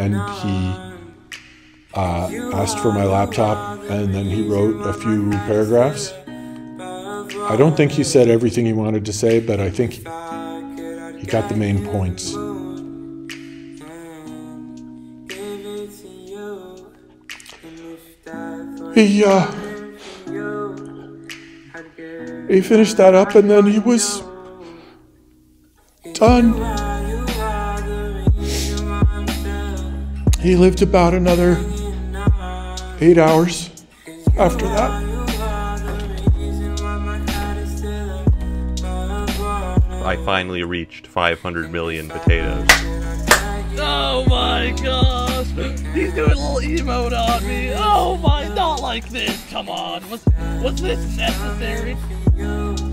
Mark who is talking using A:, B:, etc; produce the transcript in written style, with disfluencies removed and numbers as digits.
A: and he asked for my laptop, and then he wrote a few paragraphs. I don't think he said everything he wanted to say, but I think he got the main points. He finished that up, and then he was done. He lived about another 8 hours after that.
B: I finally reached 500 million potatoes.
C: Oh my gosh! He's doing a little emote on me. Oh my, not like this. Come on, was this necessary?